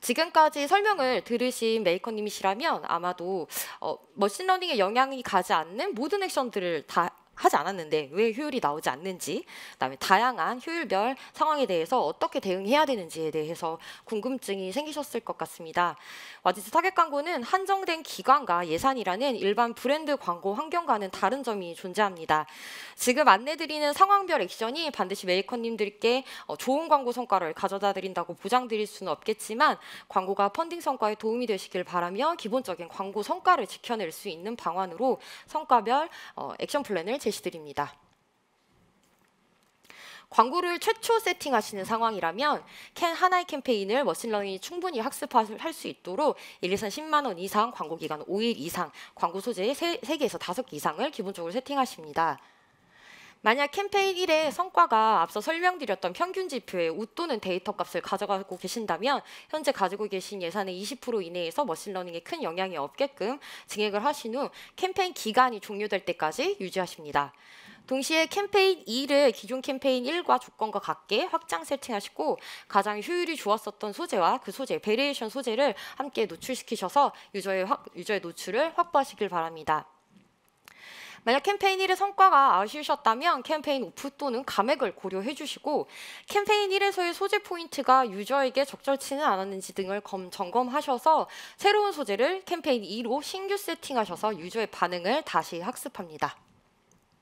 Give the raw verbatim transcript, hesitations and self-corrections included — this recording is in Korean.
지금까지 설명을 들으신 메이커님이시라면 아마도 어, 머신러닝에 영향이 가지 않는 모든 액션들을 다 하지 않았는데 왜 효율이 나오지 않는지, 그다음에 다양한 효율별 상황에 대해서 어떻게 대응해야 되는지에 대해서 궁금증이 생기셨을 것 같습니다. 와디즈 타겟 광고는 한정된 기간과 예산이라는 일반 브랜드 광고 환경과는 다른 점이 존재합니다. 지금 안내드리는 상황별 액션이 반드시 메이커님들께 어, 좋은 광고 성과를 가져다 드린다고 보장드릴 수는 없겠지만 광고가 펀딩 성과에 도움이 되시길 바라며 기본적인 광고 성과를 지켜낼 수 있는 방안으로 성과별 어, 액션 플랜을 제시드립니다. 광고를 최초 세팅하시는 상황이라면 캔 하나의 캠페인을 머신러닝이 충분히 학습할 수 있도록 일에서 십만 원 이상, 광고 기간 오 일 이상, 광고 소재 세 개에서 다섯 개 이상을 기본적으로 세팅하십니다. 만약 캠페인 일의 성과가 앞서 설명드렸던 평균 지표의 웃도는 데이터 값을 가져가고 계신다면 현재 가지고 계신 예산의 이십 퍼센트 이내에서 머신러닝에 큰 영향이 없게끔 증액을 하신 후 캠페인 기간이 종료될 때까지 유지하십니다. 동시에 캠페인 이를 기존 캠페인 일과 조건과 같게 확장 세팅하시고 가장 효율이 좋았었던 소재와 그 소재, 베리에이션 소재를 함께 노출시키셔서 유저의, 확, 유저의 노출을 확보하시길 바랍니다. 만약 캠페인 일의 성과가 아쉬우셨다면 캠페인 오프 또는 감액을 고려해 주시고 캠페인 일에서의 소재 포인트가 유저에게 적절치는 않았는지 등을 검, 점검하셔서 새로운 소재를 캠페인 이로 신규 세팅하셔서 유저의 반응을 다시 학습합니다.